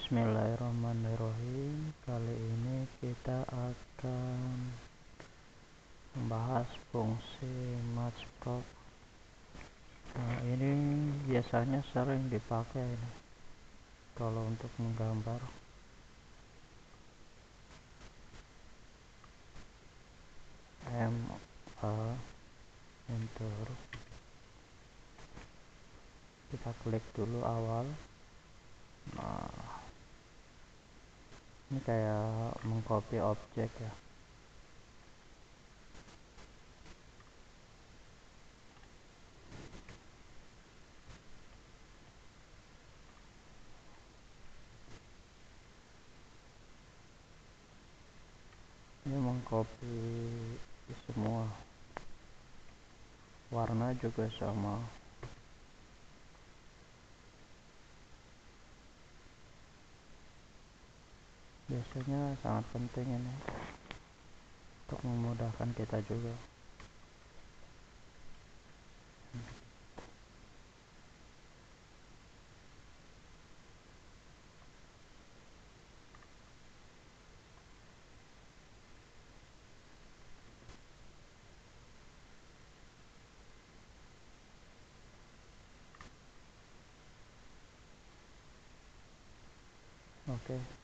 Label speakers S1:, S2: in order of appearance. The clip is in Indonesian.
S1: Bismillahirrahmanirrahim. Kali ini kita akan membahas fungsi matchprop. Nah, ini biasanya sering dipakai kalau untuk menggambar. Enter. Kita klik dulu awal. Nah, ini kayak mengcopy objek ya. Ini mengcopy semua, warna juga sama. Biasanya sangat penting ini untuk memudahkan kita juga. Oke.